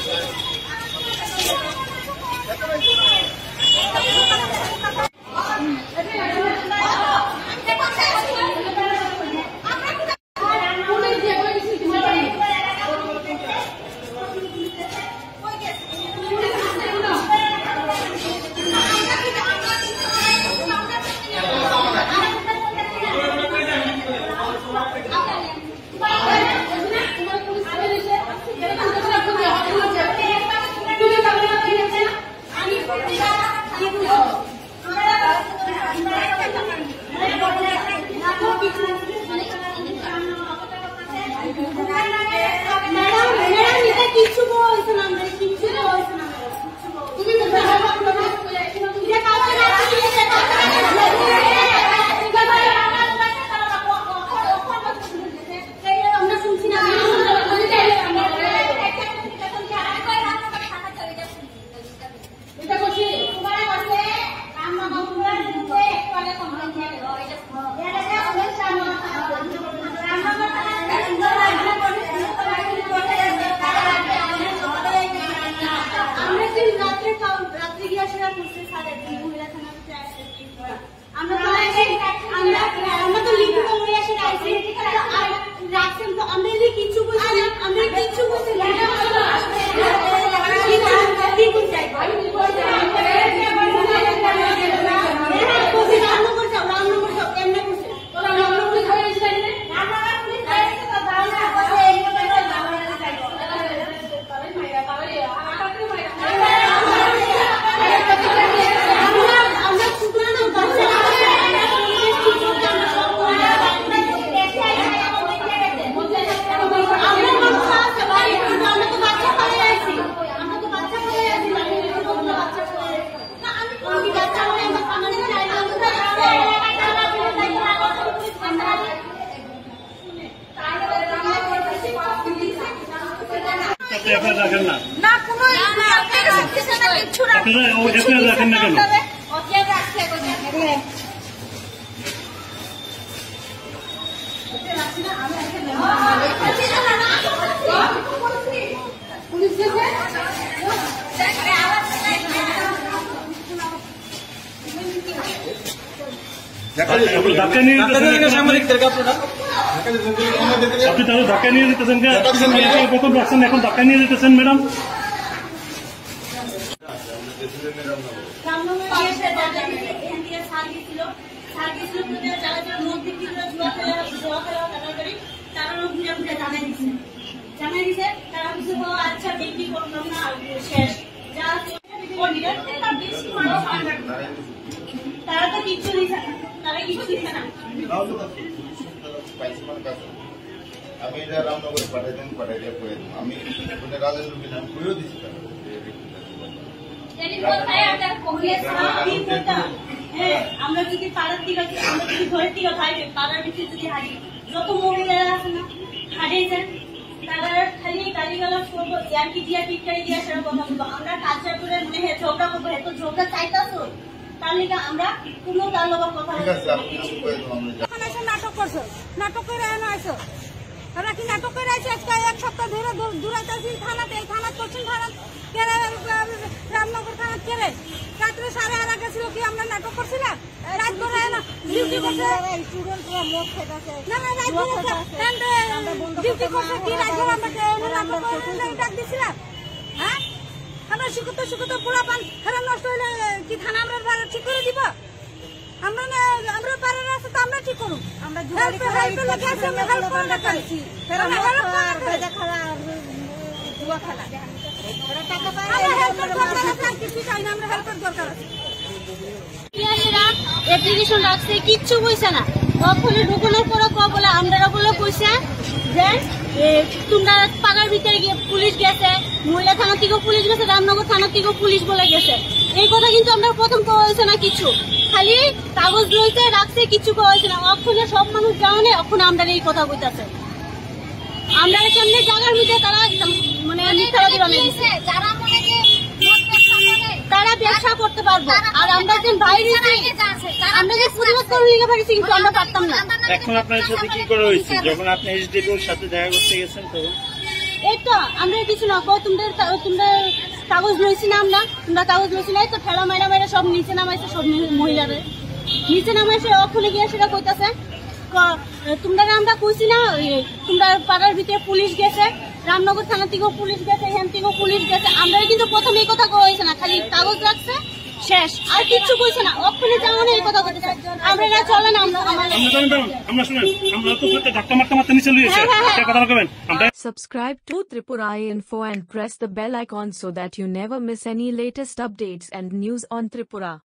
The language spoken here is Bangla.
আপনি তাহলে ধাক্কা নিয়ে যেতেছেন প্রথম রাখছেন এখন ধাক্কা নিয়ে যেতেছেন ম্যাডাম আচ্ছা বিক্রি করলাম না শেষ তারা তো কিচ্ছু দিচ্ছে না, তারা কিচ্ছু দিচ্ছে না। আমি এটা রামনগরে পাঠাই দিয়ে আমি রাজেন্দ্র বিধান করেও দিচ্ছি আমরা যদি পাড়ার দিকে আমরা যদি ঘরের দিকে ভাই পাড়ার ভিতরে যদি হারি যত মহিলারা আছে না হারিয়ে যান তারা খালি গালিগালাজ করবো ইয়ার্কি দিয়া টিটকারি দিয়া সেটা কথা বলবো আমরা কালচার করে মনে হয় ঝগড়া করবো এত ঝগড়া চাইতাছো তার লিগে আমরা কোনো তার লোক কথা নাটক করছো নাটক করে এনে আসো আমরা কি নাটক করে আছি আজকে এক সপ্তাহ ধরে দূরাইতেছি থানাতে এই থানা করছেন থানা রামনগর থানা কেড়ে রাত্রে 8:30 গেছিল কি আমরা নাটক করছিলাম রাত করে ডিউটি করছে না না রাত ডিউটি করছে কি রাত আমরা ডাক দিছিলাম হ্যাঁ আমরা শিখতো পোড়া পান খেলা নষ্ট হইলে কি থানা আমরা ঠিক করে দিব আমরা পাড়ার আছে তো আমরা ঠিক করুন আমরা অ্যাপ্লিকেশন রাখছে কিচ্ছু কইছে না ওখানে ঢুকানোর পরে বলে আমরা বলে কইছে যে তোমরা পাড়ার ভিতরে গিয়ে পুলিশ গেছে মহিলা থানা থেকেও পুলিশ গেছে রামনগর থানা থেকেও পুলিশ বলে গেছে এই কথা কিন্তু আমরা প্রথম কওয়া হয়েছে না কিছু খালি কাগজ লইতে রাখছে কিছু কওয়া হয়েছে না ওখানে সব মানুষ জানে ওখানে আমরা এই কথা বলতেছে আমরা কেমনে জায়গার মধ্যে তারা মানে মিথ্যাবাদী বানিয়েছে তারা ব্যবসা করতে পারবো আর আমরা যে বাইরে আমরা যে প্রতিবাদ করে নিয়ে পারছি কিন্তু আমরা পারতাম না এখন আপনার সাথে কি করা হয়েছে যখন আপনি এসডিপিওর সাথে দেখা করতে গেছেন তখন এই তো আমরা কিছু না তোমরা কাগজ লইছি না তোমরা কাগজ লইছি না তো ঠেলা মাইরা সব নিচে নামাইছে সব মহিলাদের নিচে নামাইছে ওখানে গিয়ে সেটা কইতাছে তোমরা আমরা কইছি না তোমরা পাড়ার ভিতরে পুলিশ গেছে রামনগর থানা থেকেও পুলিশ গেছে এখান থেকেও পুলিশ গেছে আমরা কিন্তু প্রথমে এই কথা কইছে না খালি কাগজ রাখছে শেষ আর কিছু কইছে না ওখানে যাও না এই কথা কইছে আমরা না চলে না আমরা শুনেন আমরা তো ধাক্কা মারতে নিচে লইছে এটা কথা বলবেন আমরা Subscribe to Tripura Info and press the bell icon so that you never miss any latest updates and news on Tripura.